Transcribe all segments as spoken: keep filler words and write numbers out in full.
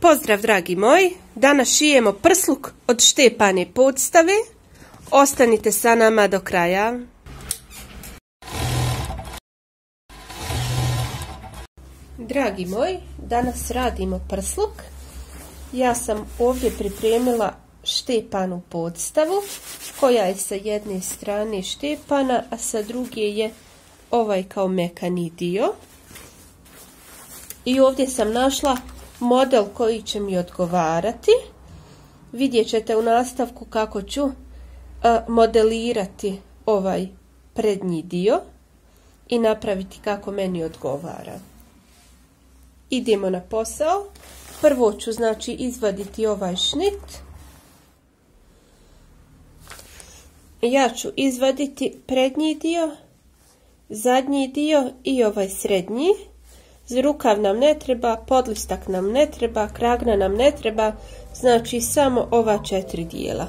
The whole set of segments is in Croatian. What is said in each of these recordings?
Pozdrav dragi moji, danas šijemo prsluk od štepane podstave. Ostanite sa nama do kraja. Dragi moji, danas radimo prsluk. Ja sam ovdje pripremila štepanu podstavu koja je sa jedne strane štepana, a sa druge je ovaj kao mekani dio. I ovdje sam našla model koji će mi odgovarati. Vidjet ćete u nastavku kako ću modelirati ovaj prednji dio i napraviti kako meni odgovara. Idemo na posao. Prvo ću znači izvaditi ovaj šnit. Ja ću izvaditi prednji dio, zadnji dio i ovaj srednji. Rukav nam ne treba, podlistak nam ne treba, kragna nam ne treba, znači samo ova četiri dijela.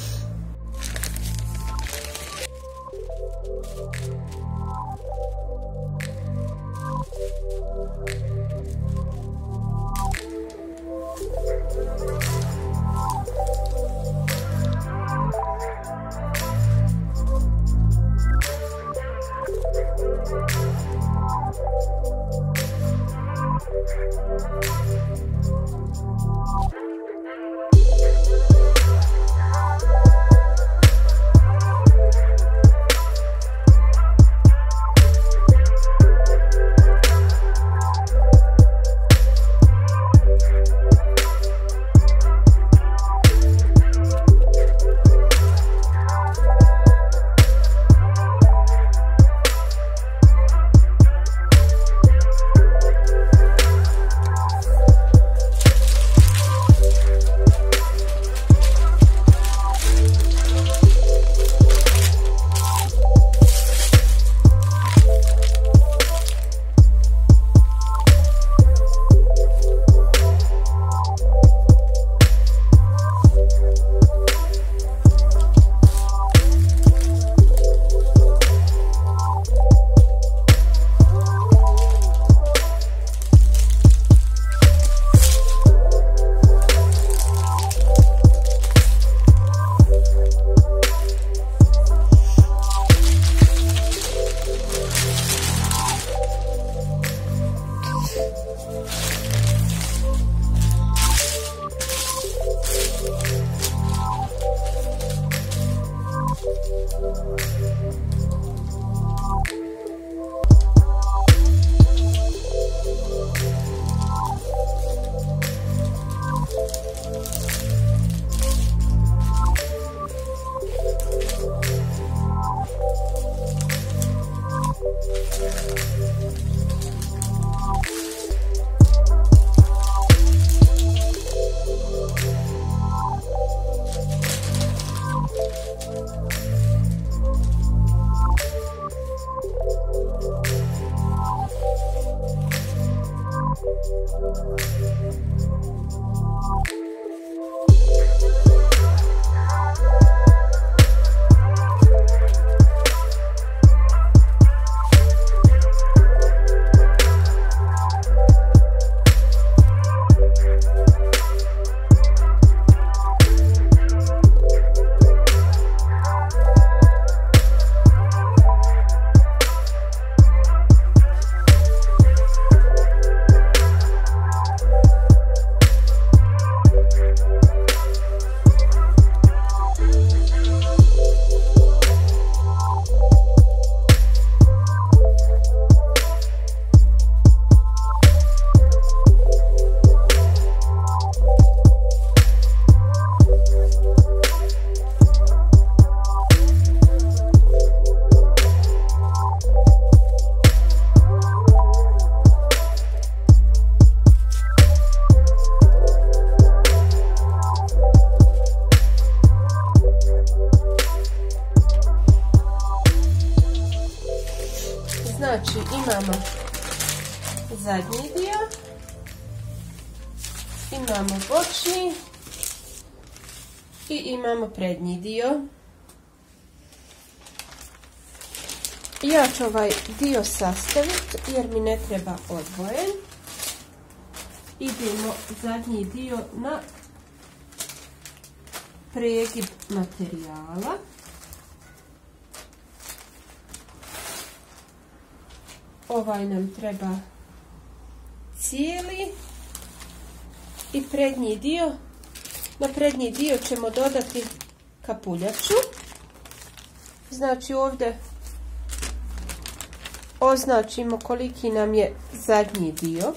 Znači imamo zadnji dio, imamo bočni i imamo prednji dio. Ja ću ovaj dio sastaviti jer mi ne treba odvojen. idemo zadnji dio na pregib materijala. Ovaj nam treba cijeli i prednji dio. Na prednji dio ćemo dodati kapuljaču. Znači ovdje označimo koliki nam je zadnji dio.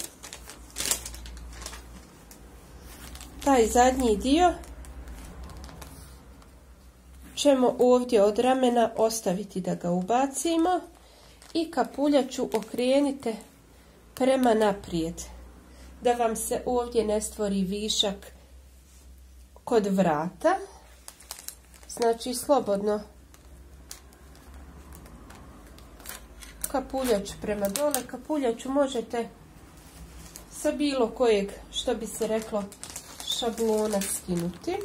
Taj zadnji dio ćemo ovdje od ramena ostaviti da ga ubacimo i kapuljaču okrenite prema naprijed, da vam se ovdje ne stvori višak kod vrata. Znači slobodno kapuljač prema dole. Kapuljaču možete sa bilo kojeg, što bi se reklo, šablona skinuti.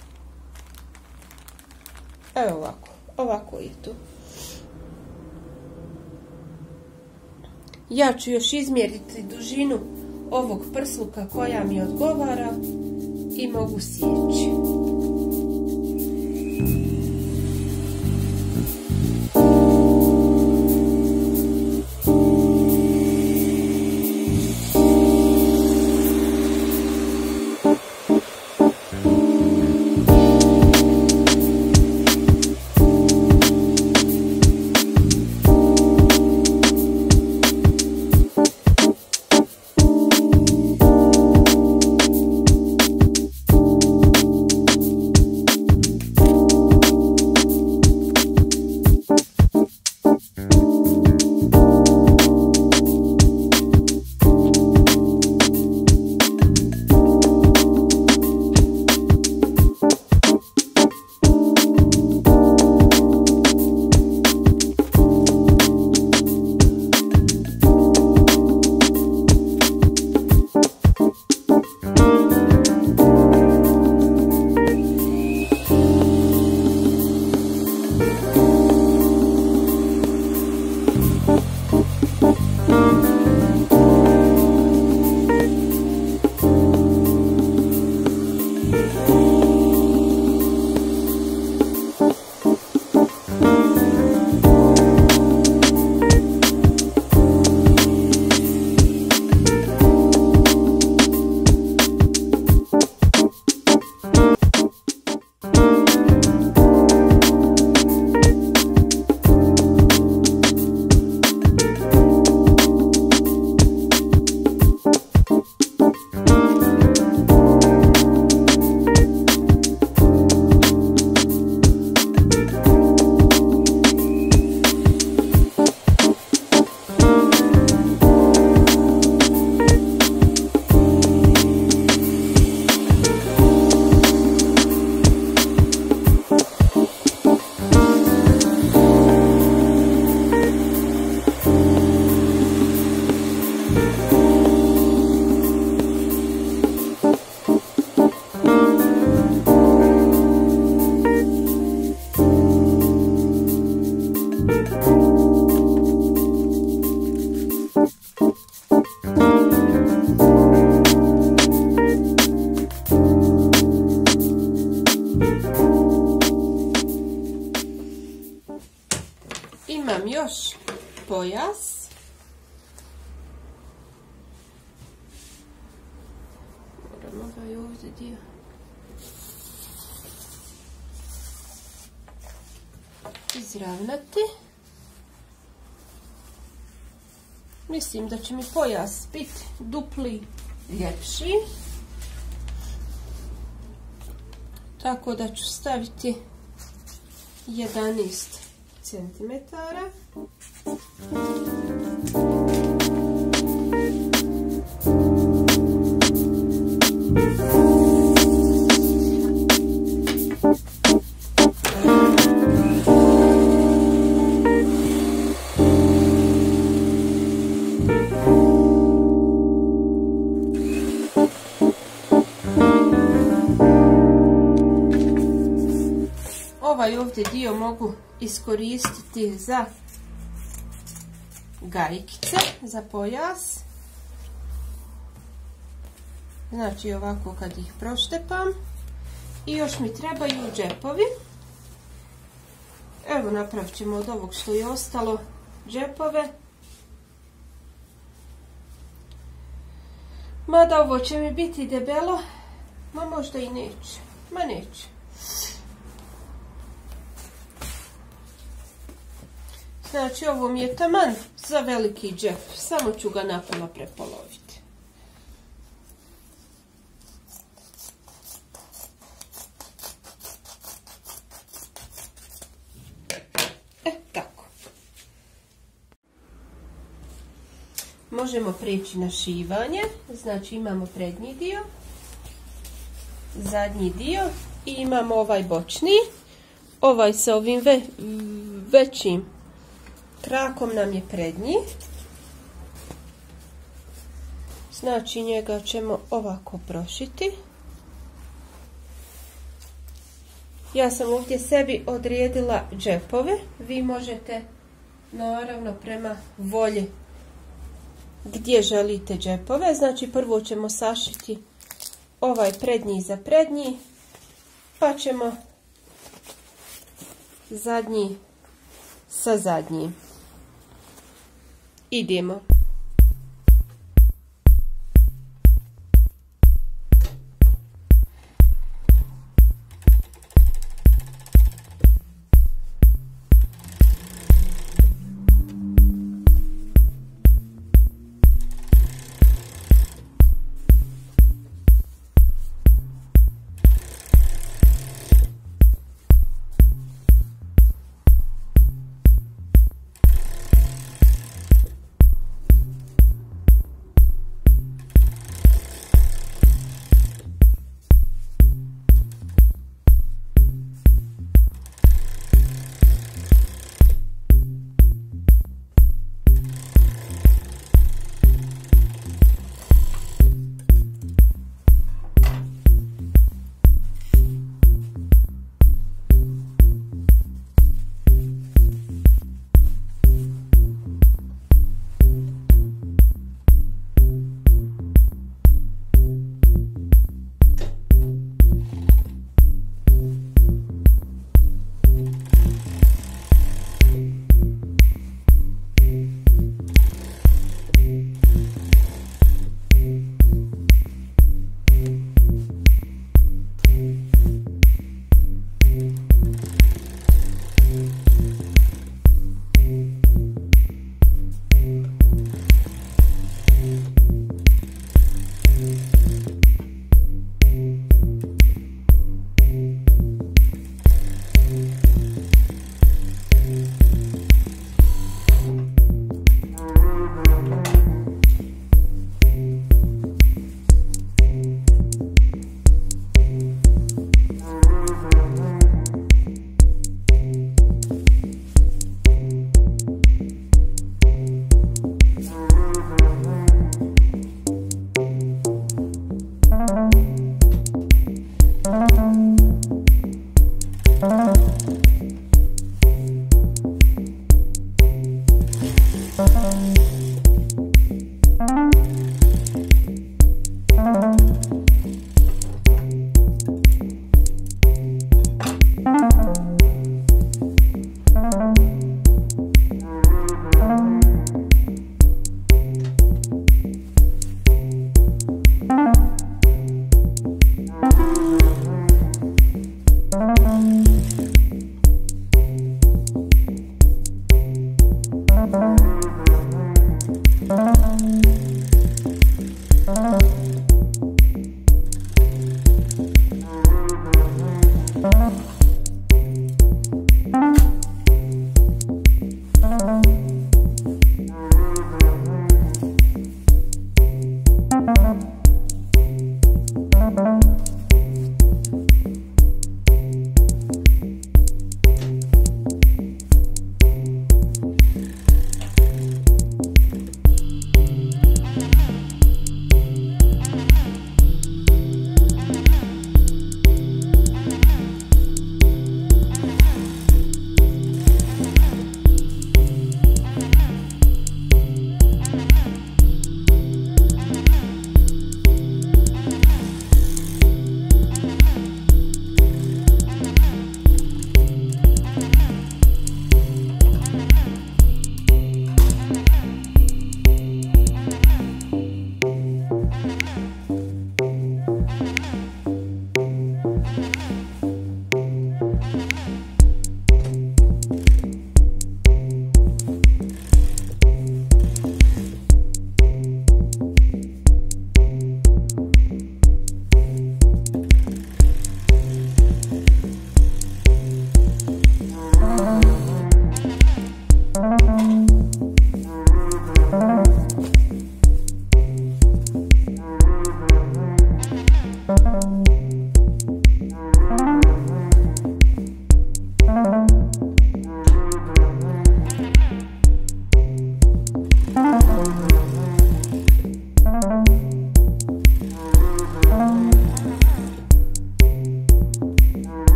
Evo ovako, ovako je tu. Ja ću još izmjeriti dužinu ovog prsluka koja mi odgovara i mogu sjeći. Imam još pojas. Moram ovaj ovdje dio. Izravnati. Mislim da će mi pojas biti dupli ljepši. Tako da ću staviti jedanaest centimetara. Ovaj ovdje dio mogu iskoristiti za gajkice, za pojas. Znači ovako kad ih proštepam. I još mi trebaju džepovi. Evo napravit ćemo od ovog što je ostalo džepove. Mada ovo će mi biti debelo, ma možda i neće. Ma neće. Znači ovo mi je taman za veliki džep. Samo ću ga napola prepoloviti. E, tako. Možemo prijeći na šivanje. Znači imamo prednji dio, zadnji dio i imamo ovaj bočni. Ovaj sa ovim ve, većim krakom nam je prednji. Znači njega ćemo ovako prošiti. Ja sam ovdje sebi odredila džepove. Vi možete naravno prema volji gdje želite džepove. Znači prvo ćemo sašiti ovaj prednji za prednji, pa ćemo zadnji sa zadnjim. Idemo.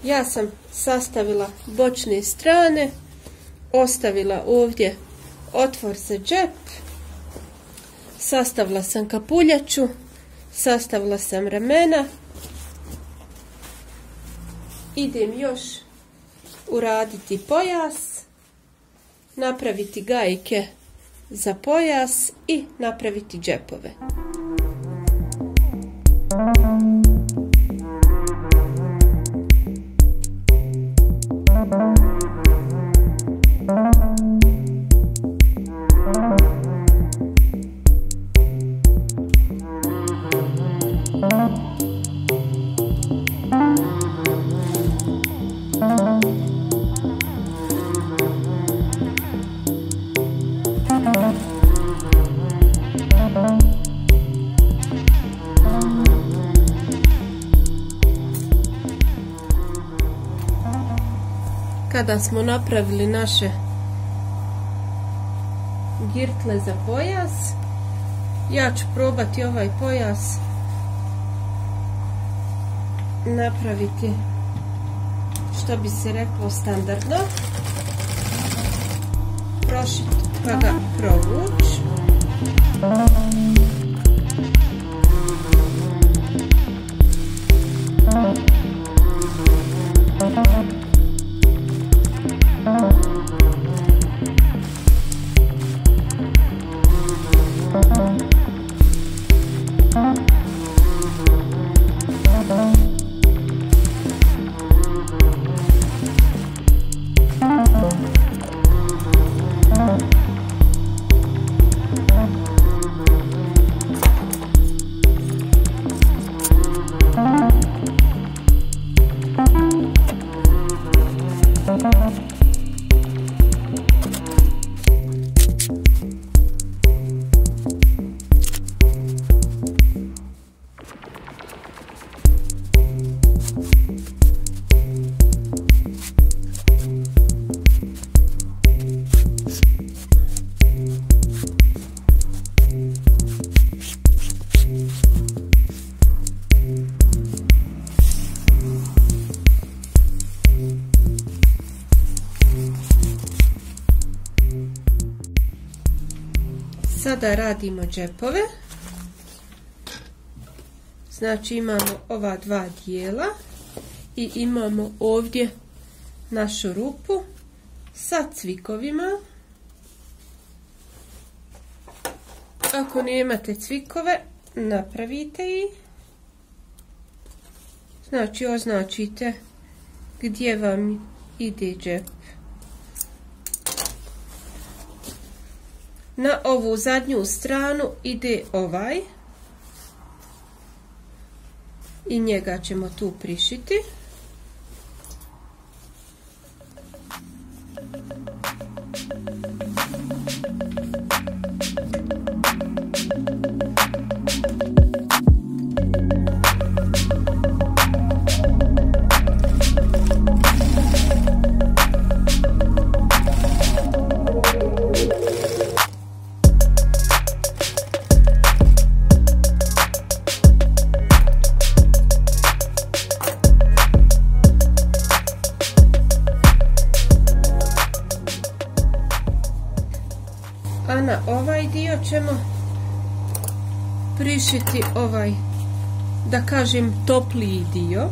Ja sam sastavila bočne strane, ostavila ovdje otvor za džep, sastavila sam kapuljaču, sastavila sam ramena. Idem još uraditi pojas, napraviti gajke za pojas i napraviti džepove. Kada smo napravili naše girtle za pojas, ja ću probati ovaj pojas napraviti, što bi se reklo, standardno. Prošiti pa ga provući. Sada radimo džepove. Znači imamo ova dva dijela i imamo ovdje našu rupu sa cvikovima. Ako nemate cvikove, napravite ih. Znači označite gdje vam ide džep. Na ovu zadnju stranu ide ovaj i njega ćemo tu prišiti. A na ovaj dio ćemo prišiti ovaj, da kažem, topliji dio.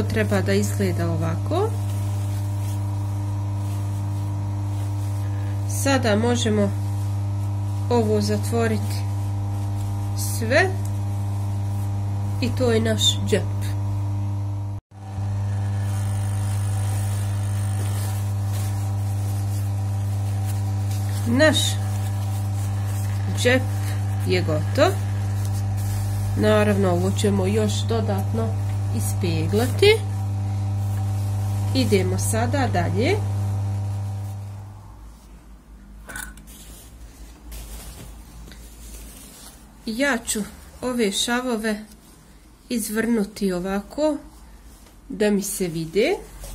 treba da izgleda ovako. Sada možemo ovo zatvoriti sve i to je naš džep. Naš džep je gotov. Naravno, ovo ćemo još dodatno ispeglati. Idemo sada dalje. Ja ću ove šavove izvrnuti ovako da mi se vide.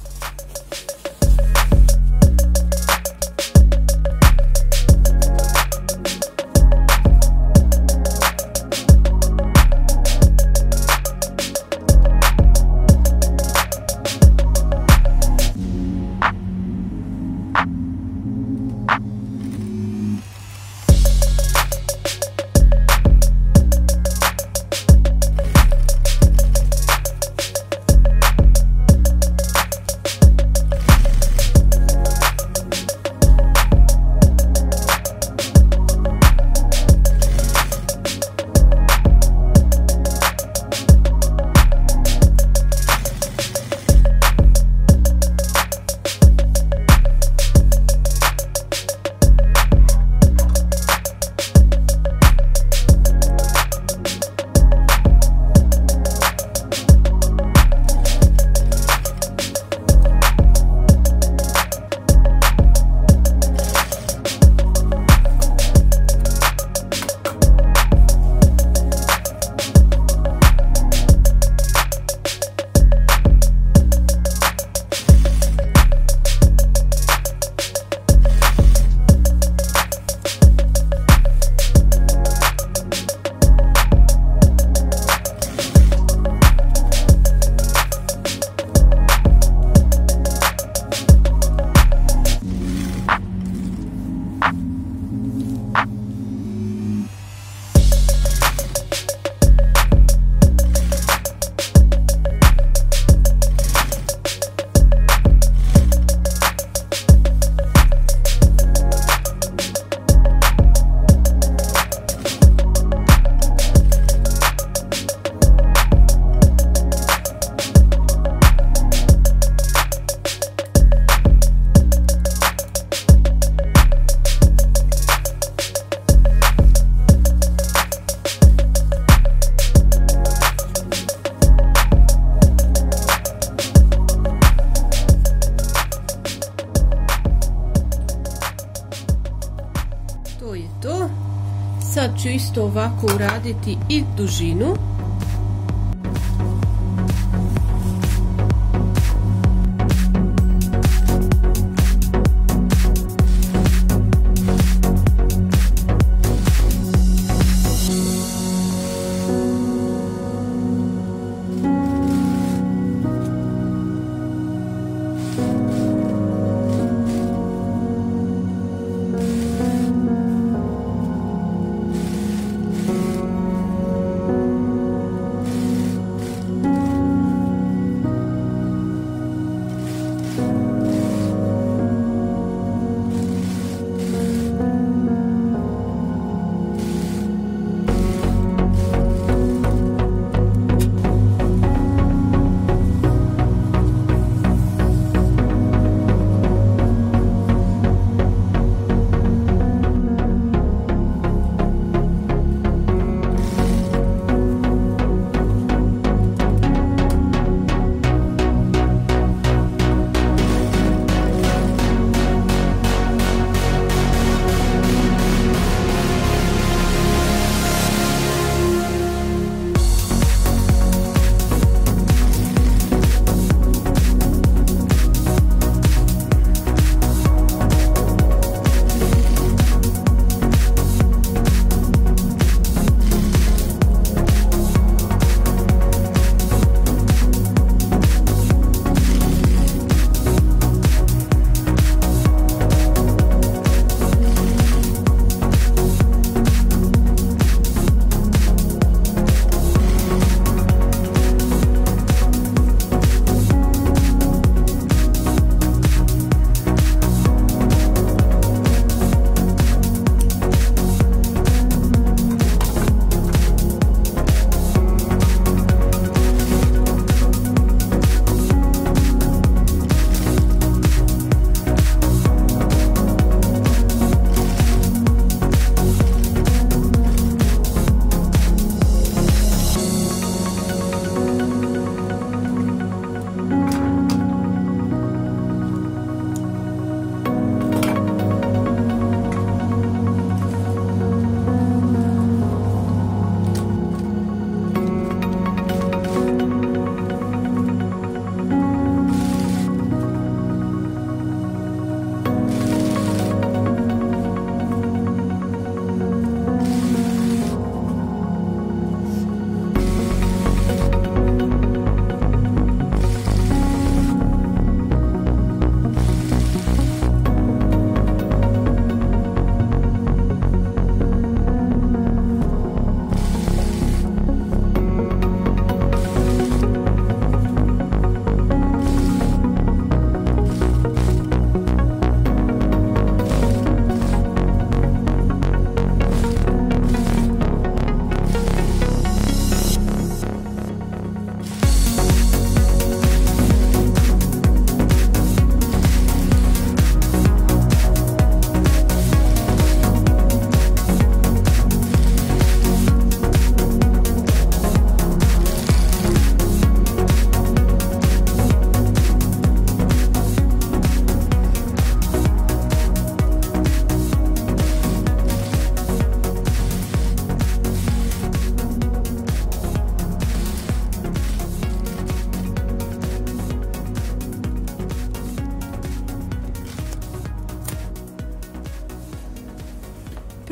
To je to. Sad ću isto ovako uraditi i dužinu.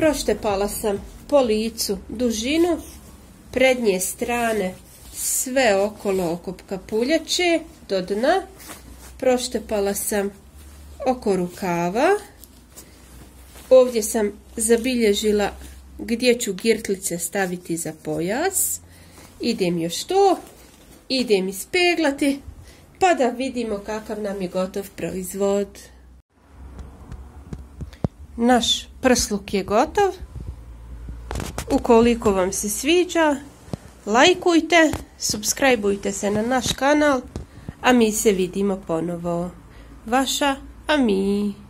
Proštepala sam po licu dužinu, prednje strane sve okolo oko kapuljače do dna. Proštepala sam oko rukava. Ovdje sam zabilježila gdje ću girtlice staviti za pojas. Idem još to, idem ispeglati, pa da vidimo kakav nam je gotov proizvod. Naš prsluk je gotov. Ukoliko vam se sviđa, lajkujte, subscribeujte se na naš kanal, a mi se vidimo ponovo. Vaša Ami.